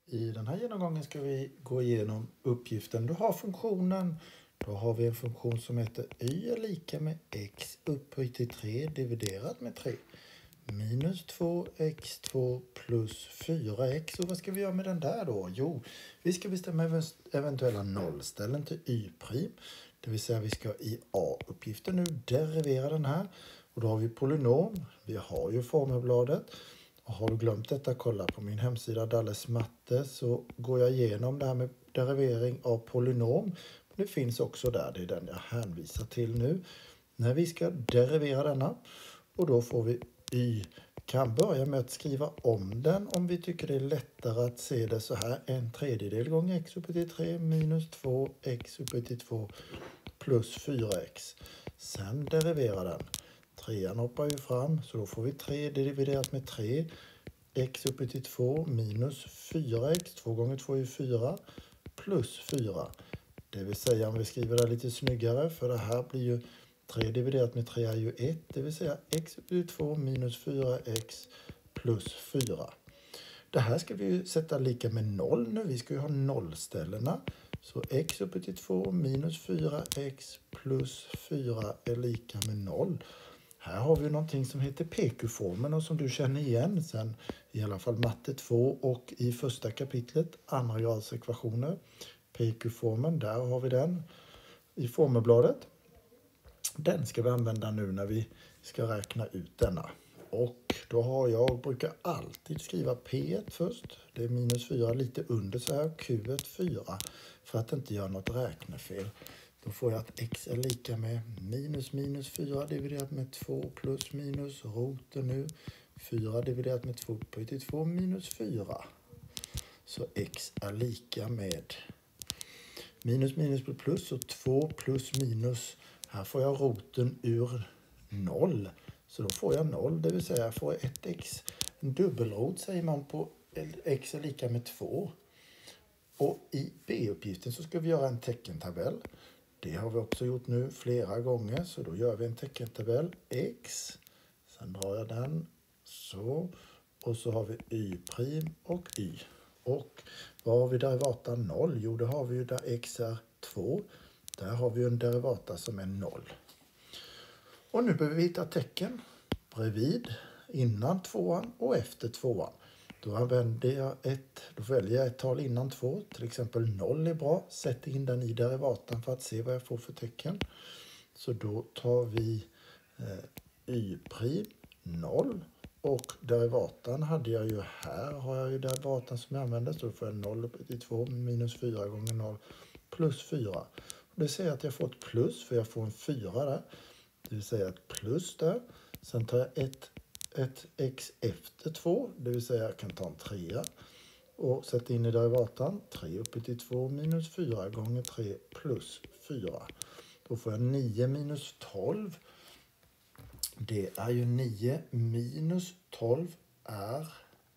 I den här genomgången ska vi gå igenom uppgiften. Du har funktionen. Då har vi en funktion som heter y är lika med x upphöjt till 3 dividerat med 3. Minus 2x2 plus 4x. Och vad ska vi göra med den där då? Jo, vi ska bestämma eventuella nollställen till y'. Det vill säga vi ska i a-uppgiften nu derivera den här. Och då har vi polynom. Vi har ju formelbladet. Och har du glömt detta, kolla på min hemsida Dalles matte, så går jag igenom det här med derivering av polynom. Det finns också där, det är den jag hänvisar till nu. När vi ska derivera denna, och då får vi y. Kan börja med att skriva om den om vi tycker det är lättare att se det så här. 1/3 gånger x upphöjt till 3 minus 2x upphöjt till 2 plus 4x. Sen derivera den. 3an hoppar ju fram, så då får vi 3 dividerat med 3. X upphöjt till 2 minus 4x. 2 gånger 2 är 4 plus 4. Det vill säga om vi skriver det lite snyggare, för det här blir ju 3 dividerat med 3 är ju 1. Det vill säga x upphöjt till 2 minus 4x plus 4. Det här ska vi ju sätta lika med 0 nu. Vi ska ju ha nollställena. Så x upphöjt till 2 minus 4x plus 4 är lika med 0. Här har vi någonting som heter PQ-formeln och som du känner igen sen i alla fall matte 2 och i första kapitlet, andra grads ekvationer. PQ-formeln, där har vi den i formelbladet. Den ska vi använda nu när vi ska räkna ut denna. Och då brukar alltid skriva P1 först. Det är minus 4 lite under så här. Q1 4 för att inte göra något räknefel. Då får jag att x är lika med minus 4 dividerat med 2 plus minus roten nu. 4 dividerat med 2 upphöjt till 2 minus 4. Så x är lika med minus blir plus och 2 plus minus. Här får jag roten ur 0. Så då får jag 0, det vill säga jag får 1x. En dubbelrot säger man på x är lika med 2. Och i b-uppgiften så ska vi göra en teckentabell. Det har vi också gjort nu flera gånger, så då gör vi en teckentabell. X, sen drar jag den så. Och så har vi y' och y. Och vad har vi derivata 0? Jo, det har vi ju där x är 2. Där har vi en derivata som är 0. Och nu behöver vi hitta tecken bredvid, innan 2an och efter 2an. Då väljer jag ett tal innan 2. Till exempel 0 är bra. Sätt in den i derivatan för att se vad jag får för tecken. Så då tar vi y' 0. Och derivatan hade jag ju här. Har jag ju derivatan som jag använder. Så då får jag 0 upphöjt till 2 minus 4 gånger 0 plus 4. Och det säger att jag får ett plus för jag får en 4 där. Det vill säga ett plus där. Sen tar jag ett x efter 2. Det vill säga jag kan ta en 3. Och sätta in i derivatan. 3 upphöjt till 2 minus 4 gånger 3 plus 4. Då får jag 9 minus 12. Det är ju 9 minus 12 är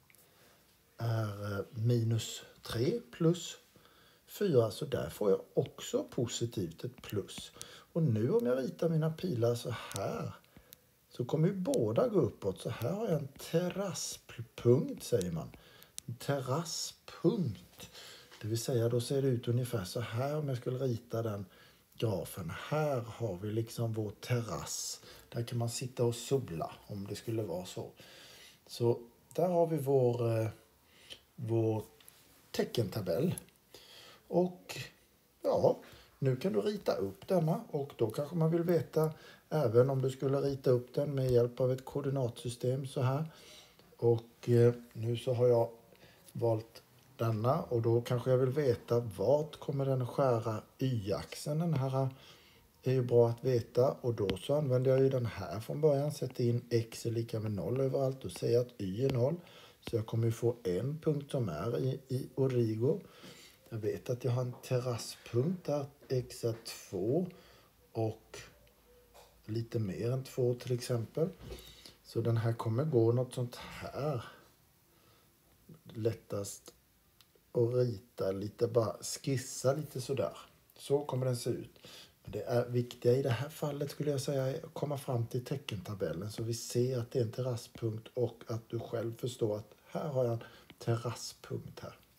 minus 3 plus 4. Så där får jag också positivt ett plus. Och nu om jag ritar mina pilar så här, så kommer ju båda gå uppåt. Så här har jag en terrasspunkt, säger man. En terrasspunkt. Det vill säga då ser det ut ungefär så här om jag skulle rita den grafen. Här har vi liksom vår terrass. Där kan man sitta och sola om det skulle vara så. Så där har vi vår teckentabell. Och ja, nu kan du rita upp denna och då kanske man vill veta även om du skulle rita upp den med hjälp av ett koordinatsystem så här. Och nu så har jag valt denna och då kanske jag vill veta vart kommer den skära y-axeln. Den här är ju bra att veta och då så använder jag ju den här från början. Sätter in x är lika med 0 överallt och säger att y är 0. Så jag kommer ju få en punkt som är i origo. Jag vet att jag har en terrasspunkt där x är 2 och lite mer än 2 till exempel. Så den här kommer gå något sånt här. Lättast att rita lite, bara skissa lite sådär. Så kommer den se ut. Men det är viktiga i det här fallet skulle jag säga är att komma fram till teckentabellen så vi ser att det är en terrasspunkt och att du själv förstår att här har jag en terrasspunkt här.